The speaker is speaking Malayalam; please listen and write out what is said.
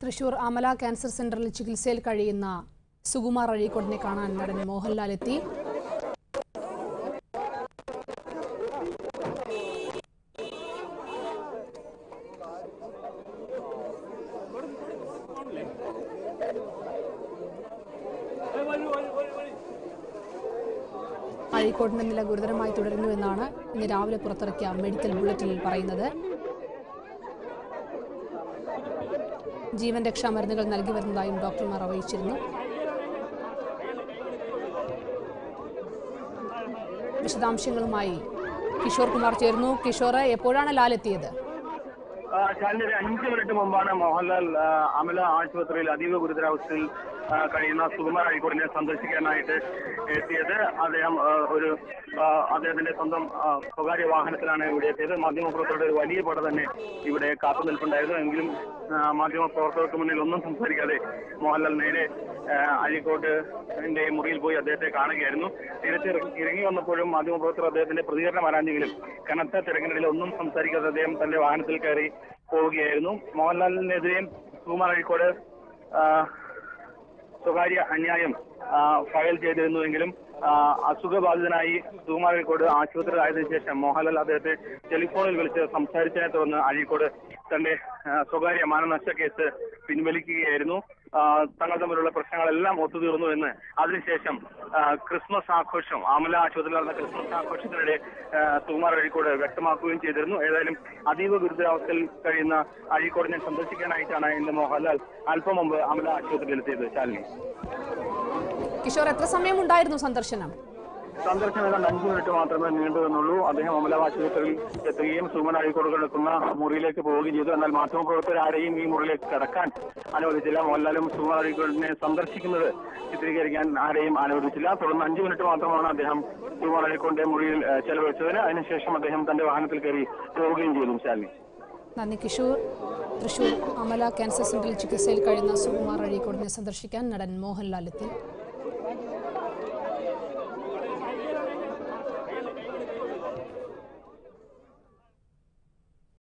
തൃശൂർ അമല ക്യാൻസർ സെന്ററിൽ ചികിത്സയിൽ കഴിയുന്ന സുകുമാർ അഴീക്കോടിനെ കാണാൻ നടൻ മോഹൻലാൽ എത്തി. അഴീക്കോടിന്റെ നില ഗുരുതരമായി തുടരുന്നുവെന്നാണ് ഇന്ന് രാവിലെ പുറത്തിറക്കിയ മെഡിക്കൽ ബുള്ളറ്റിനിൽ പറയുന്നത്. ജീവൻ രക്ഷാ മരുന്നുകൾ നൽകി വരുന്നതായും ഡോക്ടർമാർ അറിയിച്ചിരുന്നു. വിശദാംശങ്ങളുമായി കിഷോർ കുമാർ ചേർന്നു. കിഷോർ, എപ്പോഴാണ് ലാൽ എത്തിയത്? 5 മിനിറ്റ് മുമ്പാണ് മോഹൻലാൽ അമല ആശുപത്രിയിൽ അതീവ ഗുരുതരാവസ്ഥയിൽ കഴിയുന്ന സുകുമാർ അഴീക്കോടിനെ സന്ദർശിക്കാനായിട്ട് എത്തിയത്. അദ്ദേഹത്തിന്റെ സ്വന്തം സ്വകാര്യ വാഹനത്തിലാണ് ഇവിടെ എത്തിയത്. മാധ്യമപ്രവർത്തകരുടെ ഒരു വലിയ പട തന്നെ ഇവിടെ കാത്തുനിൽപ്പുണ്ടായിരുന്നു. എങ്കിലും മാധ്യമപ്രവർത്തകർക്ക് മുന്നിൽ ഒന്നും സംസാരിക്കാതെ മോഹൻലാൽ നേരെ അഴീക്കോടിന്റെ മുറിയിൽ പോയി അദ്ദേഹത്തെ കാണുകയായിരുന്നു. തിരിച്ച് ഇറങ്ങി വന്നപ്പോഴും മാധ്യമപ്രവർത്തകർ അദ്ദേഹത്തിന്റെ പ്രതികരണം ആരാഞ്ഞെങ്കിലും കനത്ത തിരക്കിനിടയിൽ ഒന്നും സംസാരിക്കാതെ അദ്ദേഹം തന്റെ വാഹനത്തിൽ കയറി പോവുകയായിരുന്നു. മോഹൻലാലിനെതിരെയും സുകുമാർ അഴീക്കോട് സ്വകാര്യ അന്യായം ഫയൽ ചെയ്തിരുന്നുവെങ്കിലും അസുഖബാധിതനായി സുകുമാർ അഴീക്കോട് ആശുപത്രിയിലായതിനു ശേഷം മോഹൻലാൽ അദ്ദേഹത്തെ ടെലിഫോണിൽ വിളിച്ച് സംസാരിച്ചതിനെ തുടർന്ന് അഴീക്കോട് തന്റെ സ്വകാര്യ മാനനഷ്ട കേസ് പിൻവലിക്കുകയായിരുന്നു. തങ്ങൾ തമ്മിലുള്ള പ്രശ്നങ്ങളെല്ലാം ഒത്തുതീർന്നു എന്ന് അതിനുശേഷം ക്രിസ്മസ് ആഘോഷം അമല ആശുപത്രിയിൽ നടന്ന ക്രിസ്മസ് ആഘോഷത്തിനിടെ സുകുമാർ അഴീക്കോട് വ്യക്തമാക്കുകയും ചെയ്തിരുന്നു. ഏതായാലും അതീവ ഗുരുതരാവസ്ഥയിൽ കഴിയുന്ന അഴീക്കോടിനെ സന്ദർശിക്കാനായിട്ടാണ് ഇന്ന് മോഹൻലാൽ അല്പം മുമ്പ് അമല ആശുപത്രിയിൽ എത്തിയത്. ശാലിനി, കിഷോർ, എത്ര സമയം ഉണ്ടായിരുന്നു സന്ദർശനം? ഏതാണ്ട് 5 മിനിറ്റ് മാത്രമേ നീണ്ടു നിന്നുള്ളൂ. അദ്ദേഹം അമല ആശുപത്രിയിൽ എത്തുകയും സുകുമാർ അഴീക്കോട് കിടക്കുന്ന മുറിയിലേക്ക് പോവുകയും ചെയ്തു. എന്നാൽ മാധ്യമപ്രവർത്തകർ ആരെയും ഈ മുറിയിലേക്ക് കടക്കാൻ അനുവദിച്ചില്ല. മോഹൻലാലും സുകുമാർ അഴീക്കോടിനെ സന്ദർശിക്കുന്നത് ചിത്രീകരിക്കാൻ ആരെയും അനുവദിച്ചില്ല. തുടർന്ന് 5 മിനിറ്റ് മാത്രമാണ് അദ്ദേഹം സുകുമാർ അഴീക്കോടിന്റെ മുറിയിൽ ചെലവഴിച്ചതിന്. അതിനുശേഷം അദ്ദേഹം തന്റെ വാഹനത്തിൽ കയറി പോവുകയും ചെയ്തു. ശാലിനി, നന്ദി കിഷോർ. തൃശൂർ അമല ക്യാൻസർ സെന്ററിൽ ചികിത്സയിൽ കഴിയുന്ന സുകുമാർ അഴീക്കോടിനെ സന്ദർശിക്കാൻ നടൻ മോഹൻലാൽ എത്തി.